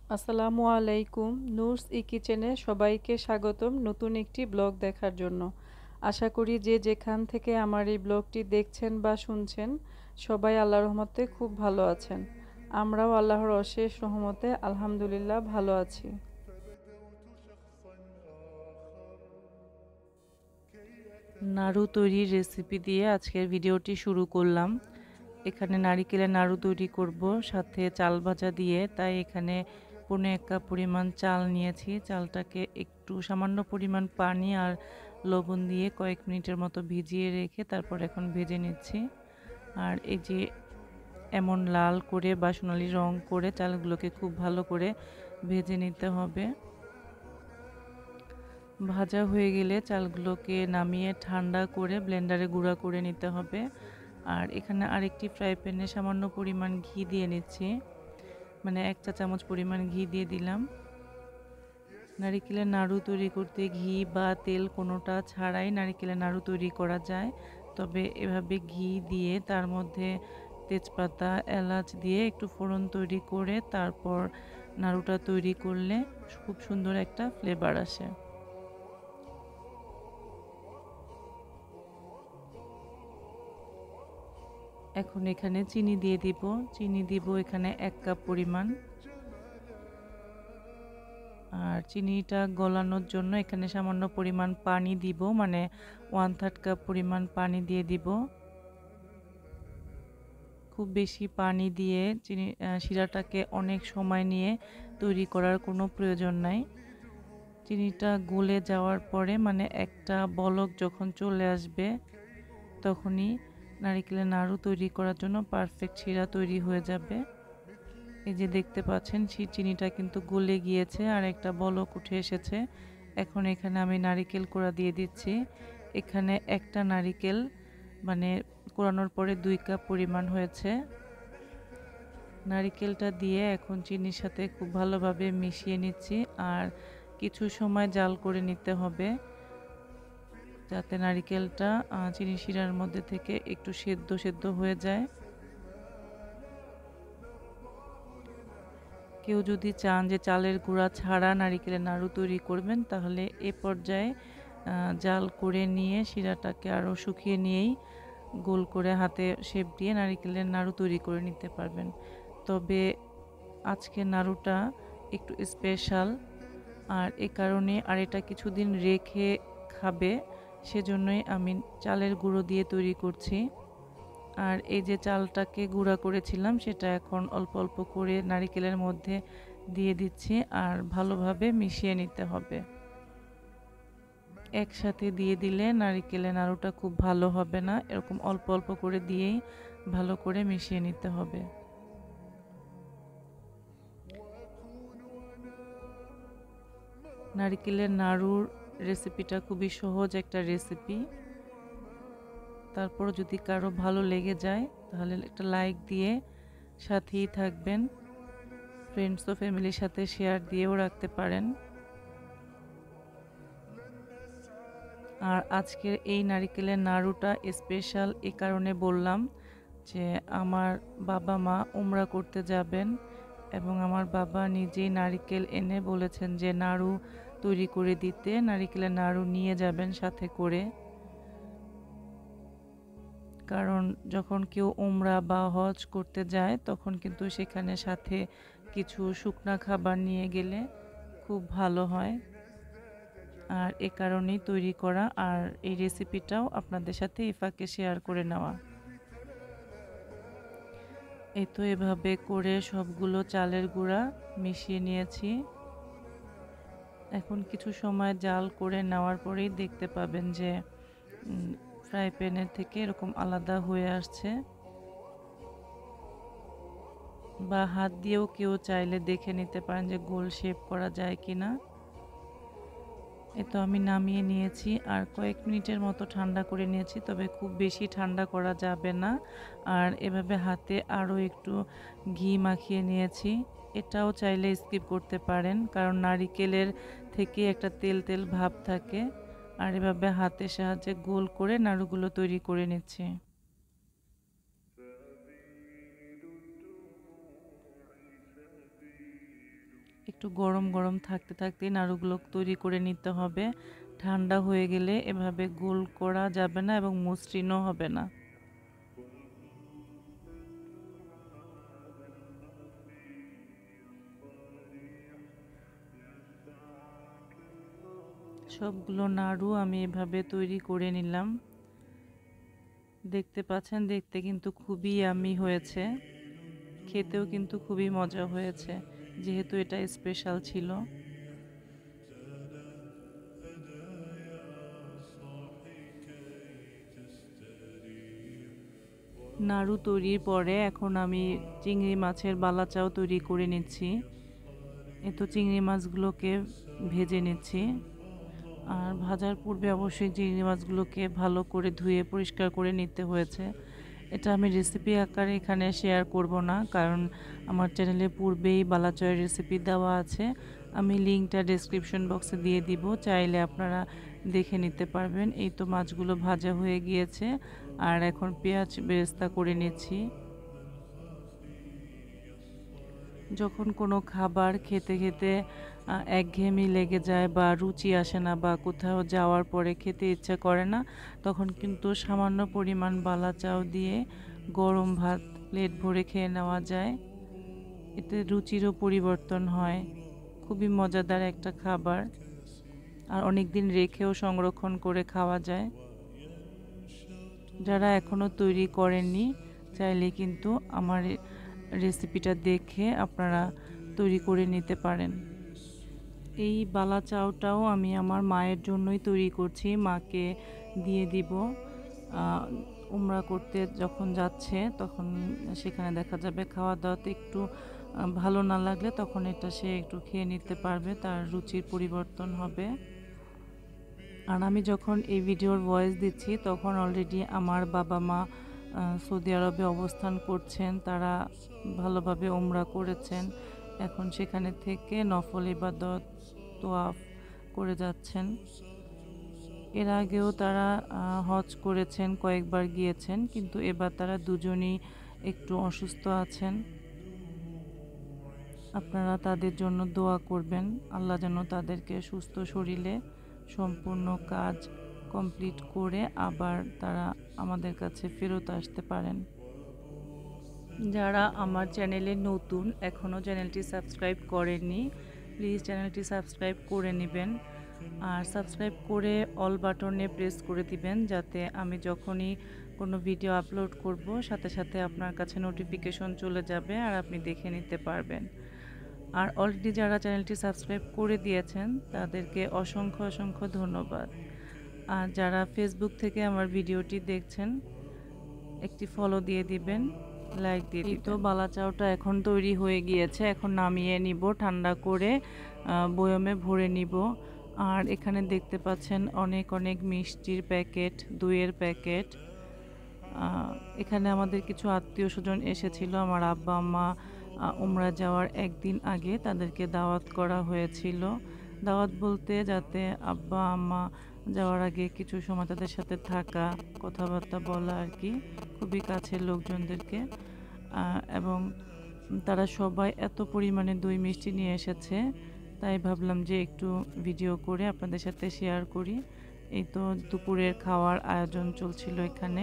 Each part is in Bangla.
আসসালামু আলাইকুম। নূরস কিচেনে সবাইকে স্বাগতম নতুন একটি ব্লগ দেখার জন্য। আশা করি যে যেখান থেকে আমার এই ব্লগটি দেখছেন বা শুনছেন সবাই আল্লাহর রহমতে খুব ভালো আছেন। আমরাও আল্লাহর অশেষ রহমতে আলহামদুলিল্লাহ ভালো আছি। নাড়ু তৈরির রেসিপি দিয়ে আজকের ভিডিওটি শুরু করলাম। এখানে নারিকেলের নাড়ু তৈরি করব, সাথে চাল ভাজা দিয়ে, তাই এখানে 1.5 কাপ পরিমাণ চাল নিয়েছি। চালটাকে একটু সামান্য পরিমাণ পানি আর লবণ দিয়ে কয়েক মিনিটের মতো ভিজিয়ে রেখে তারপর এখন ভেজে নিচ্ছি। আর এই যে এমন লাল করে বা সোনালি রং করে চালগুলোকে খুব ভালো করে ভেজে নিতে হবে। ভাজা হয়ে গেলে চালগুলোকে নামিয়ে ঠান্ডা করে ব্লেন্ডারে গুঁড়া করে নিতে হবে। আর এখানে আরেকটি ফ্রাই প্যানে সামান্য পরিমাণ ঘি দিয়ে নিচ্ছি, মানে 1 চা চামচ পরিমাণ ঘি দিয়ে দিলাম। নারিকেলের নাড়ু তৈরি করতে ঘি বা তেল কোনোটা ছাড়াই নারিকেলের নাড়ু তৈরি করা যায়, তবে এভাবে ঘি দিয়ে তার মধ্যে তেজপাতা এলাচ দিয়ে একটু ফোড়ন তৈরি করে তারপর নাড়ুটা তৈরি করলে খুব সুন্দর একটা ফ্লেভার আসে। এখন এখানে চিনি দিয়ে দিব। চিনি দিব এখানে 1 কাপ পরিমাণ। আর চিনিটা গলানোর জন্য এখানে সামান্য পরিমাণ পানি দিব, মানে 1/3 কাপ পরিমাণ পানি দিয়ে দিব। খুব বেশি পানি দিয়ে চিনি শিরাটাকে অনেক সময় নিয়ে তৈরি করার কোনো প্রয়োজন নাই। চিনিটা গলে যাওয়ার পরে, মানে একটা বলক যখন চলে আসবে, তখনই নারিকেলের নাড়ু তৈরি করার জন্য পারফেক্ট শিরা তৈরি হয়ে যাবে। এই যে দেখতে পাচ্ছেন চিনিটা কিন্তু গলে গিয়েছে আর একটা বলক উঠে এসেছে। এখন এখানে আমি নারিকেল কোড়া দিয়ে দিচ্ছি। এখানে একটা নারিকেল, মানে কোড়ানোর পরে 2 কাপ পরিমাণ হয়েছে। নারিকেলটা দিয়ে এখন চিনির সাথে খুব ভালোভাবে মিশিয়ে নিচ্ছি আর কিছু সময় জাল করে নিতে হবে, যাতে নারিকেলটা চিনি শিরার মধ্যে থেকে একটু সেদ্ধ সেদ্ধ হয়ে যায়। কেউ যদি চান যে চালের গুঁড়া ছাড়া নারিকেলের নাড়ু তৈরি করবেন, তাহলে এ পর্যায়ে জাল করে নিয়ে শিরাটাকে আরও শুকিয়ে নিয়েই গোল করে হাতে শেপ দিয়ে নারিকেলের নাড়ু তৈরি করে নিতে পারবেন। তবে আজকের নাড়ুটা একটু স্পেশাল, আর এ কারণে আর এটা কিছুদিন রেখে খাবে, সেজন্যই আমি চালের গুঁড়ো দিয়ে তৈরি করছি। আর এই যে চালটাকে গুঁড়া করেছিলাম সেটা এখন অল্প অল্প করে নারিকেলের মধ্যে দিয়ে দিচ্ছি আর ভালোভাবে মিশিয়ে নিতে হবে। একসাথে দিয়ে দিলে নারিকেলের নাড়ুটা খুব ভালো হবে না, এরকম অল্প অল্প করে দিয়েই ভালো করে মিশিয়ে নিতে হবে। নারিকেলের নাড়ুর রেসিপিটা খুবই সহজ একটা রেসিপি। তারপর যদি কারো ভালো লেগে যায় তাহলে একটা লাইক দিয়ে সাথেই থাকবেন। ফ্রেন্ডস ও ফ্যামিলির সাথে শেয়ার দিয়েও রাখতে পারেন। আর আজকের এই নারিকেলের নাড়ুটা স্পেশাল এ কারণে বললাম যে আমার বাবা মা উমরা করতে যাবেন এবং আমার বাবা নিজেই নারিকেল এনে বলেছেন যে নাড়ু তৈরি করে দিতে, নারিকেলের নাড়ু নিয়ে যাবেন সাথে করে। কারণ যখন কেউ উমরা বা হজ করতে যায় তখন কিন্তু সেখানে সাথে কিছু শুকনা খাবার নিয়ে গেলে খুব ভালো হয়। আর এ কারণেই তৈরি করা, আর এই রেসিপিটাও আপনাদের সাথে এই ফাঁকে শেয়ার করে নেওয়া। এই তো এভাবে করে সবগুলো চালের গুঁড়া মিশিয়ে নিয়েছি। এখন কিছু সময় জাল করে নেওয়ার পরেই দেখতে পাবেন যে ফ্রাই প্যানের থেকে এরকম আলাদা হয়ে আসছে, বা হাত দিয়েও কেউ চাইলে দেখে নিতে পারেন যে গোল শেপ করা যায় কিনা। এ তো আমি নামিয়ে নিয়েছি আর কয়েক মিনিটের মতো ঠান্ডা করে নিয়েছি, তবে খুব বেশি ঠান্ডা করা যাবে না। আর এভাবে হাতে আরও একটু ঘি মাখিয়ে নিয়েছি। এটাও চাইলে স্কিপ করতে পারেন, কারণ নারিকেলের থেকে একটা তেল তেল ভাব থাকে। আর এভাবে হাতের সাহায্যে গোল করে নাড়ুগুলো তৈরি করে নিচ্ছি। একটু গরম গরম থাকতে থাকতে নাড়ুগুলো তৈরি করে নিতে হবে। ঠান্ডা হয়ে গেলে এভাবে গোল করা যাবে না এবং মসৃণও হবে না। সবগুলো নাড়ু আমি এভাবে তৈরি করে নিলাম। দেখতে পাচ্ছেন, দেখতে কিন্তু খুবই ইয়াম্মি হয়েছে, খেতেও কিন্তু খুবই মজা হয়েছে, যেহেতু এটা স্পেশাল ছিল। নাড়ু তৈরির পরে এখন আমি চিংড়ি মাছের বালাচাও তৈরি করে নিচ্ছি। তো চিংড়ি মাছগুলোকে ভেজে নিচ্ছি। আর ভাজার পূর্বে অবশ্যই চিংড়ি মাছগুলোকে ভালো করে ধুয়ে পরিষ্কার করে নিতে হয়েছে। এটা আমি রেসিপি আকারে এখানে শেয়ার করব না, কারণ আমার চ্যানেলে পূর্বেই বালাচয়ের রেসিপি দেওয়া আছে। আমি লিঙ্কটা ডেসক্রিপশন বক্সে দিয়ে দিব, চাইলে আপনারা দেখে নিতে পারবেন। এই তো মাছগুলো ভাজা হয়ে গিয়েছে, আর এখন পেঁয়াজ বেরেস্তা করে নিচ্ছি। যখন কোনো খাবার খেতে খেতে একঘেয়েমি লেগে যায় বা রুচি আসে না বা কোথাও যাওয়ার পরে খেতে ইচ্ছা করে না, তখন কিন্তু সামান্য পরিমাণ বালা চাউ দিয়ে গরম ভাত প্লেট ভরে খেয়ে নেওয়া যায়। এতে রুচিরও পরিবর্তন হয়। খুবই মজাদার একটা খাবার, আর অনেক দিন রেখেও সংরক্ষণ করে খাওয়া যায়। যারা এখনও তৈরি করেননি, চাইলে কিন্তু আমার রেসিপিটা দেখে আপনারা তৈরি করে নিতে পারেন। এই বালা চাউটাও আমি আমার মায়ের জন্যই তৈরি করছি, মাকে দিয়ে দিব। উমরা করতে যখন যাচ্ছে তখন সেখানে দেখা যাবে খাওয়া দাওয়াতে একটু ভালো না লাগলে তখন এটা সে একটু খেয়ে নিতে পারবে, তার রুচির পরিবর্তন হবে। আর আমি যখন এই ভিডিওর ভয়েস দিচ্ছি তখন অলরেডি আমার বাবা মা সৌদি আরবে অবস্থান করছেন, তারা ভালোভাবে উমরা করেছেন, এখন সেখানে থেকে নফল ইবাদত তোয়াফ করে যাচ্ছেন। এর আগেও তারা হজ করেছেন, কয়েকবার গিয়েছেন, কিন্তু এবার তারা দুজনেই একটু অসুস্থ আছেন। আপনারা তাদের জন্য দোয়া করবেন, আল্লাহ যেন তাদেরকে সুস্থ শরীরে সম্পূর্ণ কাজ কমপ্লিট করে আবার তারা আমাদের কাছে ফেরত আসতে পারেন। যারা আমার চ্যানেলে নতুন, এখনও চ্যানেলটি সাবস্ক্রাইব করেননি, প্লিজ চ্যানেলটি সাবস্ক্রাইব করে নেবেন। আর সাবস্ক্রাইব করে অল বাটনে প্রেস করে দিবেন, যাতে আমি যখনই কোনো ভিডিও আপলোড করব সাথে সাথে আপনার কাছে নোটিফিকেশন চলে যাবে আর আপনি দেখে নিতে পারবেন। আর অলরেডি যারা চ্যানেলটি সাবস্ক্রাইব করে দিয়েছেন তাদেরকে অসংখ্য অসংখ্য ধন্যবাদ। আর যারা ফেসবুক থেকে আমার ভিডিওটি দেখছেন, একটি ফলো দিয়ে দিবেন, লাইক দিয়ে দিবেন। তো বালা চাউটা এখন তৈরি হয়ে গিয়েছে, এখন নামিয়ে নিব, ঠান্ডা করে বয়মে ভরে নিব। আর এখানে দেখতে পাচ্ছেন অনেক অনেক মিষ্টির প্যাকেট, দইয়ের প্যাকেট। এখানে আমাদের কিছু আত্মীয় স্বজন এসেছিল, আমার আব্বা আম্মা উমরা যাওয়ার একদিন আগে তাদেরকে দাওয়াত করা হয়েছিল। দাওয়াত বলতে যাতে আব্বা আম্মা যাওয়ার আগে কিছু সময় তাদের সাথে থাকা, কথাবার্তা বলা আর কি, খুবই কাছের লোকজনদেরকে। এবং তারা সবাই এত পরিমাণে দই মিষ্টি নিয়ে এসেছে, তাই ভাবলাম যে একটু ভিডিও করে আপনাদের সাথে শেয়ার করি। এই তো দুপুরের খাওয়ার আয়োজন চলছিল এখানে।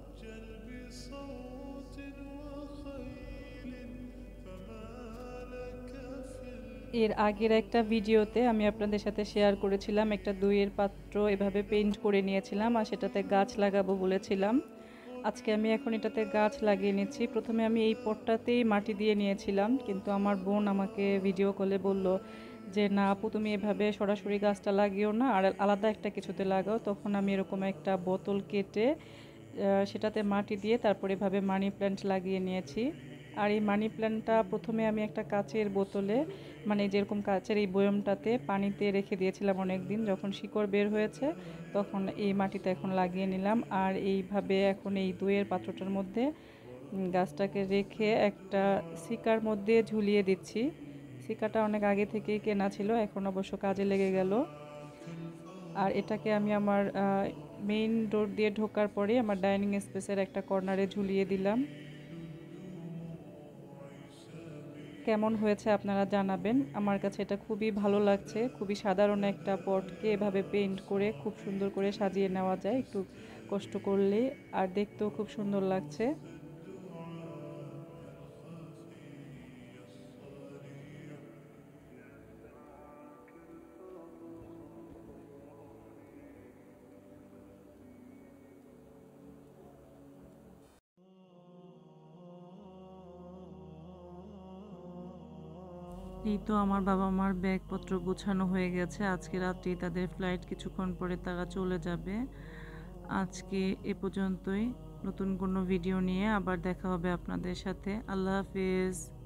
এর আগের একটা ভিডিওতে আমি আপনাদের সাথে শেয়ার করেছিলাম একটা দইয়ের পাত্র এভাবে পেইন্ট করে নিয়েছিলাম, আর সেটাতে গাছ লাগাবো বলেছিলাম। আজকে আমি এখন এটাতে গাছ লাগিয়ে নিচ্ছি। প্রথমে আমি এই পটটাতেই মাটি দিয়ে নিয়েছিলাম, কিন্তু আমার বোন আমাকে ভিডিও কলে বলল যে না আপু, তুমি এভাবে সরাসরি গাছটা লাগিও না, আর আলাদা একটা কিছুতে লাগাও। তখন আমি এরকম একটা বোতল কেটে সেটাতে মাটি দিয়ে তারপর এভাবে মানি প্ল্যান্ট লাগিয়ে নিয়েছি। আর এই মানি প্ল্যান্টটা প্রথমে আমি একটা কাচের বোতলে, মানে যেরকম কাচের এই বয়মটাতে পানিতে রেখে দিয়েছিলাম অনেক দিন, যখন শিকড় বের হয়েছে তখন এই মাটিতে এখন লাগিয়ে নিলাম। আর এইভাবে এখন এই দইয়ের পাত্রটার মধ্যে গাছটাকে রেখে একটা সিকার মধ্যে ঝুলিয়ে দিচ্ছি। সিকাটা অনেক আগে থেকেই কেনা ছিল, এখন অবশ্য কাজে লেগে গেল। আর এটাকে আমি আমার মেইন ডোর দিয়ে ঢোকার পরে আমার ডাইনিং স্পেসের একটা কর্নারে ঝুলিয়ে দিলাম। কেমন হয়েছে আপনারা জানাবেন। আমার কাছে এটা খুবই ভালো লাগছে। খুবই সাধারণ একটা পটকে এভাবে পেইন্ট করে খুব সুন্দর করে সাজিয়ে নেওয়া যায় একটু কষ্ট করলে, আর দেখতেও খুব সুন্দর লাগছে। এই তো আমার বাবা মার ব্যাগপত্র গোছানো হয়ে গেছে। আজকে রাত্রেই তাদের ফ্লাইট, কিছুক্ষণ পরে তারা চলে যাবে। আজকে এ পর্যন্তই। নতুন কোনো ভিডিও নিয়ে আবার দেখা হবে আপনাদের সাথে। আল্লাহ হাফেজ।